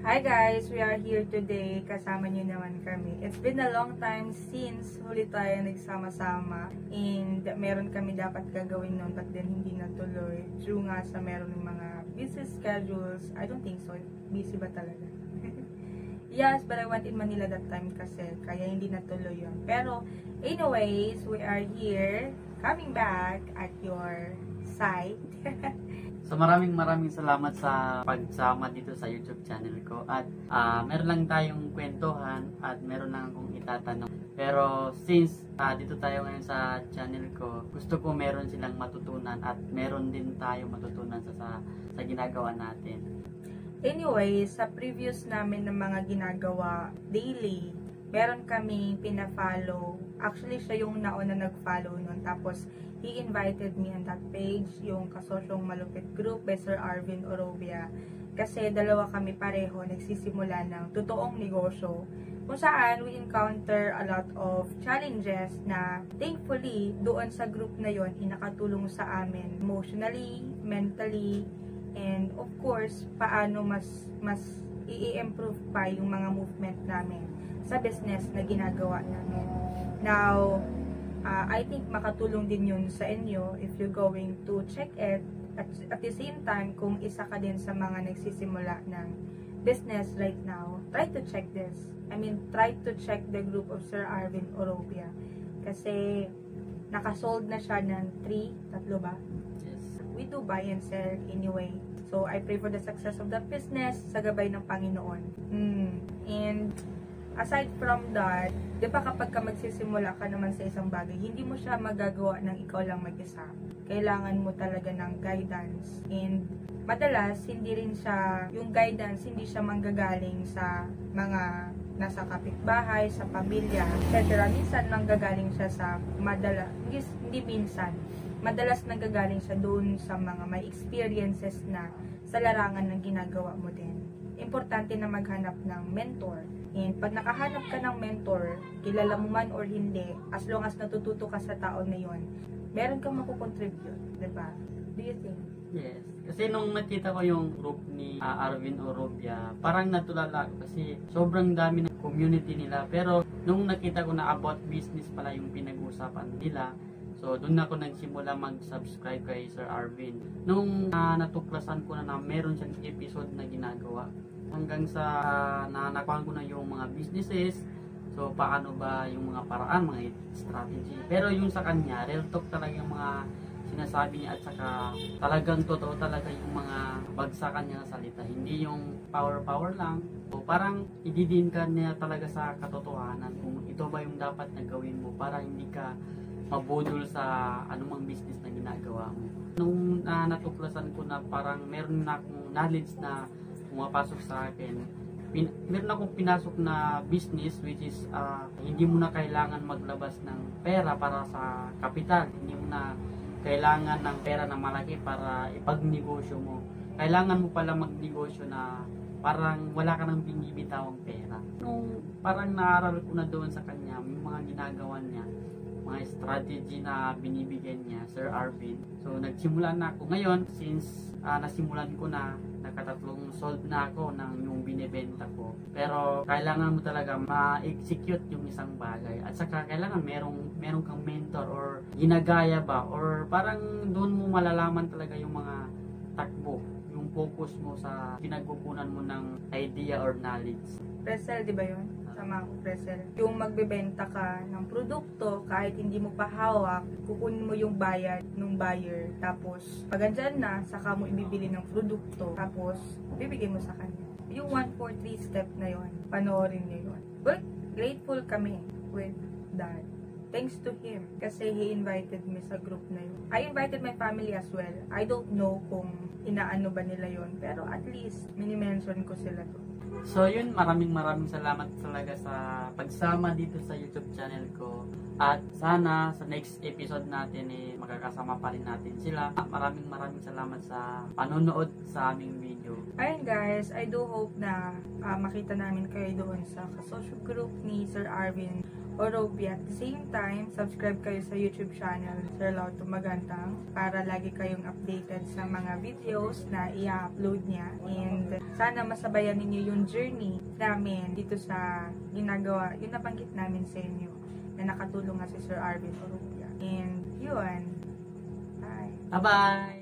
Hi guys! We are here today. Kasama niyo naman kami. It's been a long time since huli tayo nagsama-sama. And meron kami dapat gagawin noon but then hindi natuloy. Due nga sa meron ng mga busy schedules. I don't think so. Busy ba talaga? Yes, but I went in Manila that time kasi. Kaya hindi natuloy yun. Pero anyways, we are here. Coming back at your side. So maraming salamat sa pagsama dito sa YouTube channel ko. At meron lang tayong kwentuhan at meron lang akong itatanong. Pero since dito tayo ngayon sa channel ko, gusto ko meron silang matutunan at meron din tayo matutunan sa ginagawa natin. Anyway, sa previous namin ng mga ginagawa daily, meron kaming pina-follow. Actually, siya yung nauna nag-follow nun. Tapos, he invited me on that page, yung Kasosyong Malupit Group by Sir Arvin Orobia. Kasi dalawa kami pareho nagsisimula ng totoong negosyo. Kung saan we encounter a lot of challenges na thankfully doon sa group na yon nakatulong sa amin emotionally, mentally, and of course, paano mas i-improve pa yung mga movement namin sa business na ginagawa namin. Now, I think makatulong din yun sa inyo if you're going to check it. At the same time, kung isa ka din sa mga nagsisimula ng business right now, try to check this. Try to check the group of Sir Arvin Orobia. Kasi, nakasold na siya ng 3 ba? Yes. We do buy and sell anyway. So, I pray for the success of the business sa gabay ng Panginoon. And, aside from that, di ba kapag ka magsisimula ka naman sa isang bagay, hindi mo siya magagawa ng ikaw lang mag-isa. Kailangan mo talaga ng guidance. And madalas, hindi rin siya, yung guidance, hindi siya manggagaling sa mga nasa kapitbahay, sa pamilya, etc. Minsan manggagaling siya sa hindi minsan, madalas nanggagaling siya doon sa mga may experiences na sa larangan ng ginagawa mo din. Importante na maghanap ng mentor. And pag nakahanap ka ng mentor, kilala mo man or hindi, as long as natututo ka sa tao na yon, meron kang makukontribute, diba? Do you think? Yes. Kasi nung nakita ko yung group ni Arvin Orobia, parang natulala kasi sobrang dami ng community nila. Pero nung nakita ko na about business pala yung pinag-uusapan nila, so doon ako nagsimula mag-subscribe kay Sir Arvin. Nung natuklasan ko na meron siyang episode na ginagawa, hanggang sa nakuha ko na yung mga businesses, so paano ba yung mga paraan, mga strategy. Pero yung sa kanya, real talk talaga yung mga sinasabi niya at saka talagang totoo talaga yung mga bagsakan niya na salita. Hindi yung power lang. So parang ididin ka niya talaga sa katotohanan kung ito ba yung dapat na gawin mo para hindi ka mabudol sa anumang business na ginagawa mo. Nung natuklasan ko na parang meron na akong knowledge na pumapasok sa akin, meron akong pinasok na business which is hindi mo na kailangan maglabas ng pera para sa kapital. Hindi mo na kailangan ng pera na malaki para ipagnegosyo mo. Kailangan mo pala magnegosyo na parang wala ka nang binibitawang pera. Nung parang naaral ko na doon sa kanya, yung mga ginagawa niya, mga strategy na binibigyan niya, Sir Arvin. So, nagsimula na ako. Ngayon, since nasimulan ko na, nakatatlong sold na ako ng yung binibenta ko. Pero, kailangan mo talaga ma-execute yung isang bagay. At saka, kailangan merong kang mentor or ginagaya ba? Or parang doon mo malalaman talaga yung mga takbo, yung focus mo sa pinagkukunan mo ng idea or knowledge. Presel, di ba yun? Sama ko, presel. Yung magbebenta ka ng produkto, kahit hindi mo pa hawak, kukunin mo yung bayad ng buyer. Tapos, pag andyan na, saka mo ibibili ng produkto. Tapos, bibigay mo sa kanya. Yung 1, 4, 3 step na yun, panoorin niyo yun. But, grateful kami with that. Thanks to him, kasi he invited me sa group na yun. I invited my family as well. I don't know kung inaano ba nila yun, pero at least, mini-mention ko sila to. So yun, maraming salamat talaga sa pagsama dito sa YouTube channel ko. At sana sa next episode natin makakasama pa rin natin sila. Maraming salamat sa panonood sa aming video. Ayun guys, I do hope na makita namin kayo doon sa kasosyo group ni Sir Arvin Orobia. At the same time, subscribe kayo sa YouTube channel Sir Lauto Magantang para lagi kayong updated sa mga videos na i-upload niya. And sana masabayan ninyo yung journey namin dito sa ginagawa, yung nabanggit namin sa inyo na nakatulong nga si Sir Arvin Orobia. And yun, bye! Bye-bye!